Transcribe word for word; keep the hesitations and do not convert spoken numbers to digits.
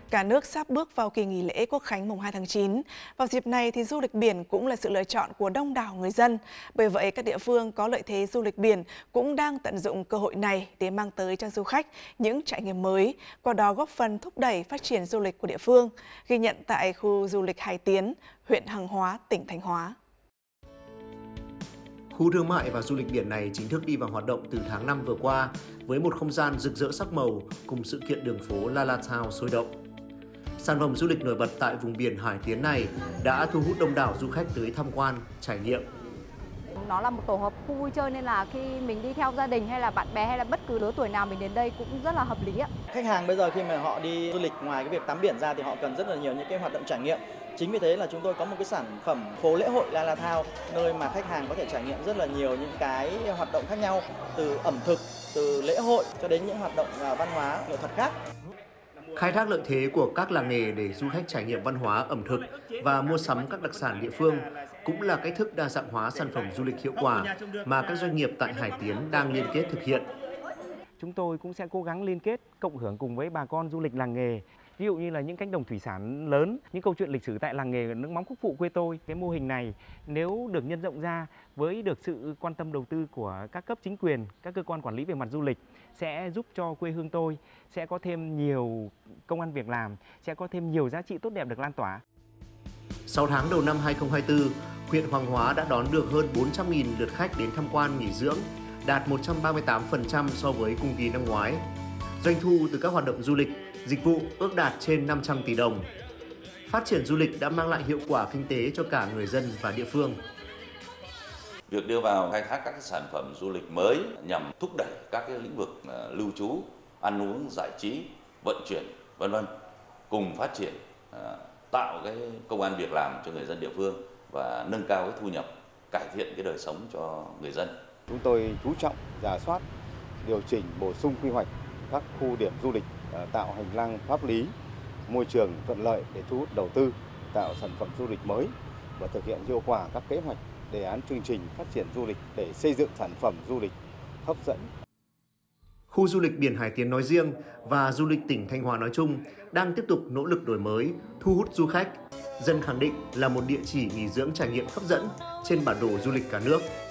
Cả nước sắp bước vào kỳ nghỉ lễ Quốc khánh mùng hai tháng chín. Vào dịp này thì du lịch biển cũng là sự lựa chọn của đông đảo người dân. Bởi vậy, các địa phương có lợi thế du lịch biển cũng đang tận dụng cơ hội này để mang tới cho du khách những trải nghiệm mới, qua đó góp phần thúc đẩy phát triển du lịch của địa phương, ghi nhận tại khu du lịch Hải Tiến, huyện Hàng Hóa, tỉnh Thanh Hóa. Khu thương mại và du lịch biển này chính thức đi vào hoạt động từ tháng năm vừa qua với một không gian rực rỡ sắc màu cùng sự kiện đường phố La La Town sôi động. Sản phẩm du lịch nổi bật tại vùng biển Hải Tiến này đã thu hút đông đảo du khách tới tham quan, trải nghiệm. Nó là một tổ hợp khu vui chơi nên là khi mình đi theo gia đình hay là bạn bè hay là bất cứ lứa tuổi nào mình đến đây cũng rất là hợp lý ạ. Khách hàng bây giờ khi mà họ đi du lịch, ngoài cái việc tắm biển ra thì họ cần rất là nhiều những cái hoạt động trải nghiệm. Chính vì thế là chúng tôi có một cái sản phẩm phố lễ hội La La Town, nơi mà khách hàng có thể trải nghiệm rất là nhiều những cái hoạt động khác nhau, từ ẩm thực, từ lễ hội cho đến những hoạt động văn hóa, nghệ thuật khác. Khai thác lợi thế của các làng nghề để du khách trải nghiệm văn hóa, ẩm thực và mua sắm các đặc sản địa phương cũng là cách thức đa dạng hóa sản phẩm du lịch hiệu quả mà các doanh nghiệp tại Hải Tiến đang liên kết thực hiện. Chúng tôi cũng sẽ cố gắng liên kết, cộng hưởng cùng với bà con du lịch làng nghề. Ví dụ như là những cánh đồng thủy sản lớn, những câu chuyện lịch sử tại làng nghề nước mắm Khúc Phụ quê tôi. Cái mô hình này nếu được nhân rộng ra với được sự quan tâm đầu tư của các cấp chính quyền, các cơ quan quản lý về mặt du lịch sẽ giúp cho quê hương tôi sẽ có thêm nhiều công ăn việc làm, sẽ có thêm nhiều giá trị tốt đẹp được lan tỏa. Sau tháng đầu năm hai không hai tư, huyện Hoàng Hóa đã đón được hơn bốn trăm nghìn lượt khách đến tham quan nghỉ dưỡng, đạt một trăm ba mươi tám phần trăm so với cùng kỳ năm ngoái. Doanh thu từ các hoạt động du lịch, dịch vụ ước đạt trên năm trăm tỷ đồng. Phát triển du lịch đã mang lại hiệu quả kinh tế cho cả người dân và địa phương. Việc đưa vào khai thác các sản phẩm du lịch mới nhằm thúc đẩy các cái lĩnh vực lưu trú, ăn uống, giải trí, vận chuyển, vân vân, cùng phát triển, tạo cái công ăn việc làm cho người dân địa phương và nâng cao cái thu nhập, cải thiện cái đời sống cho người dân. Chúng tôi chú trọng rà soát, điều chỉnh, bổ sung quy hoạch các khu điểm du lịch, tạo hành lang pháp lý, môi trường thuận lợi để thu hút đầu tư, tạo sản phẩm du lịch mới và thực hiện hiệu quả các kế hoạch, đề án chương trình phát triển du lịch để xây dựng sản phẩm du lịch hấp dẫn. Khu du lịch biển Hải Tiến nói riêng và du lịch tỉnh Thanh Hóa nói chung đang tiếp tục nỗ lực đổi mới, thu hút du khách, dần khẳng định là một địa chỉ nghỉ dưỡng trải nghiệm hấp dẫn trên bản đồ du lịch cả nước.